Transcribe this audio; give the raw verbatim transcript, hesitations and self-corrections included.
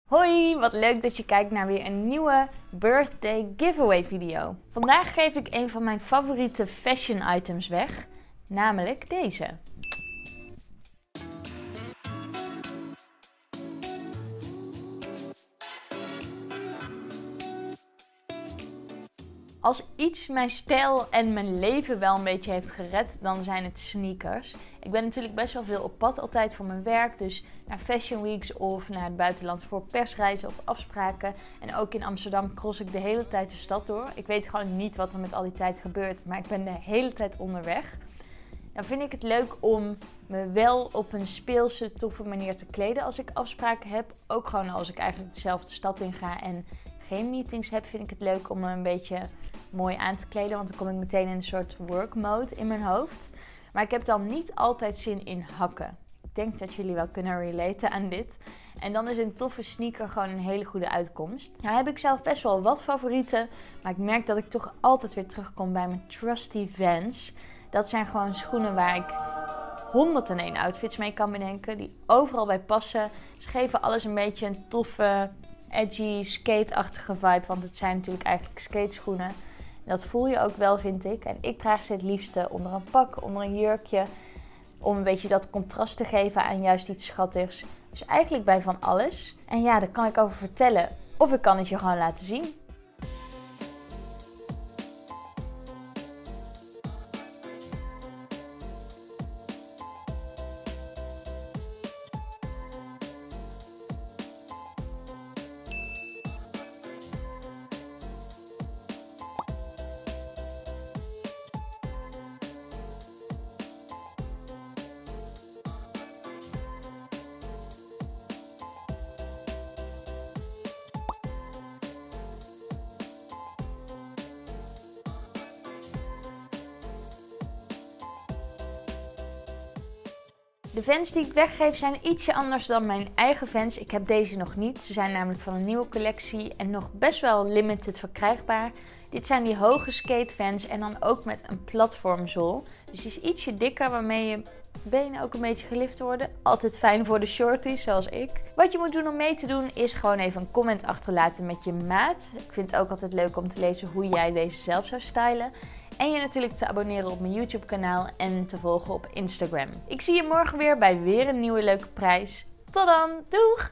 Hoi, wat leuk dat je kijkt naar weer een nieuwe birthday giveaway video. Vandaag geef ik een van mijn favoriete fashion items weg, namelijk deze. Als iets mijn stijl en mijn leven wel een beetje heeft gered, dan zijn het sneakers. Ik ben natuurlijk best wel veel op pad altijd voor mijn werk. Dus naar fashion weeks of naar het buitenland voor persreizen of afspraken. En ook in Amsterdam cross ik de hele tijd de stad door. Ik weet gewoon niet wat er met al die tijd gebeurt, maar ik ben de hele tijd onderweg. Dan vind ik het leuk om me wel op een speelse, toffe manier te kleden als ik afspraken heb. Ook gewoon als ik eigenlijk dezelfde stad in ga en geen meetings heb, vind ik het leuk om me een beetje mooi aan te kleden. Want dan kom ik meteen in een soort work mode in mijn hoofd. Maar ik heb dan niet altijd zin in hakken. Ik denk dat jullie wel kunnen relaten aan dit. En dan is een toffe sneaker gewoon een hele goede uitkomst. Nou heb ik zelf best wel wat favorieten. Maar ik merk dat ik toch altijd weer terugkom bij mijn trusty Vans. Dat zijn gewoon schoenen waar ik honderdéén outfits mee kan bedenken. Die overal bij passen. Ze geven alles een beetje een toffe, edgy, skate-achtige vibe. Want het zijn natuurlijk eigenlijk skateschoenen. Dat voel je ook wel, vind ik. En ik draag ze het liefste onder een pak, onder een jurkje. Om een beetje dat contrast te geven aan juist iets schattigs. Dus eigenlijk bij van alles. En ja, daar kan ik over vertellen. Of ik kan het je gewoon laten zien. De Vans die ik weggeef zijn ietsje anders dan mijn eigen Vans. Ik heb deze nog niet. Ze zijn namelijk van een nieuwe collectie en nog best wel limited verkrijgbaar. Dit zijn die hoge skate Vans en dan ook met een platformzool. Dus die is ietsje dikker waarmee je benen ook een beetje gelift worden. Altijd fijn voor de shorties zoals ik. Wat je moet doen om mee te doen is gewoon even een comment achterlaten met je maat. Ik vind het ook altijd leuk om te lezen hoe jij deze zelf zou stylen. En je natuurlijk te abonneren op mijn YouTube kanaal en te volgen op Instagram. Ik zie je morgen weer bij weer een nieuwe leuke prijs. Tot dan, doeg!